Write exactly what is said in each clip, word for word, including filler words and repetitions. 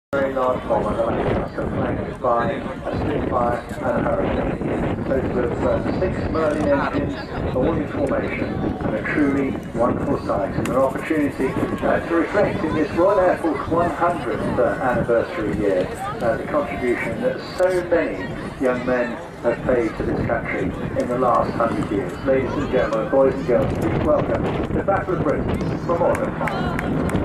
Very large bomber that was flanked by a Spitfire and a Hurricane. A total of uh, six Merlin engines, all in formation, and a truly wonderful sight. And an opportunity uh, to reflect in this Royal Air Force one hundredth uh, anniversary year uh, the contribution that so many young men have paid to this country in the last hundred years. Ladies and gentlemen, boys and girls, please welcome the Battle of Britain Memorial.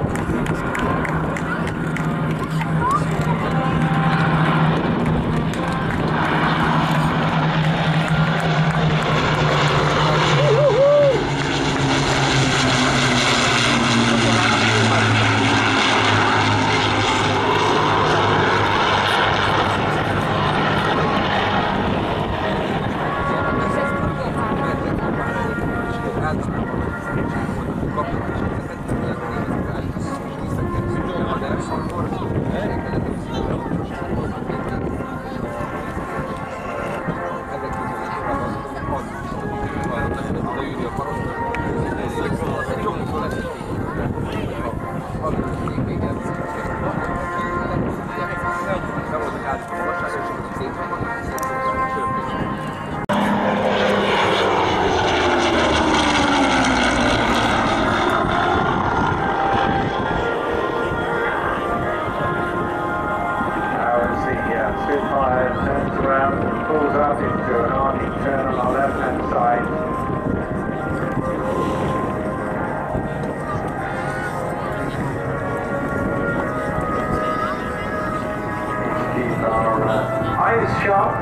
Spitfire turns around and pulls up into an arcing turn on our left hand side. Keep our uh, eyes sharp.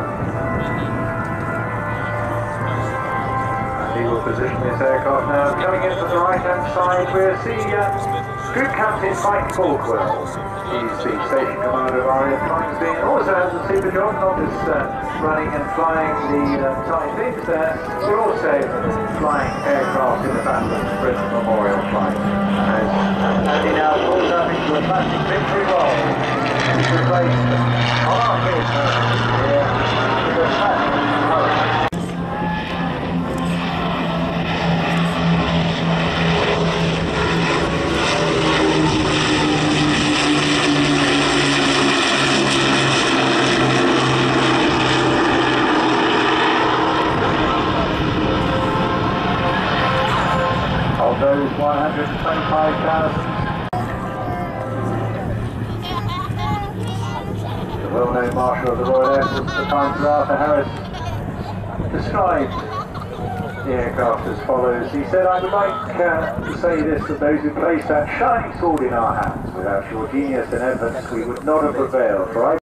And he will position this aircraft now. Coming in from the right hand side, we'll see uh, Group Captain Mike Falkwell. He's the station commander of our airplanes, being also has a super job, not just uh, running and flying the uh, tight things there, but also flying aircraft in the Battle of Britain Memorial flight. As, as he now pulls up into a classic victory roll, he's replaced on our field here with a classic Hurricane. Those one hundred twenty-five thousand. The well-known Marshal of the Royal Air Force, Sir Arthur Harris, described the aircraft as follows. He said, "I would like uh, to say this to those who placed that shining sword in our hands. Without your genius and efforts, we would not have prevailed. For I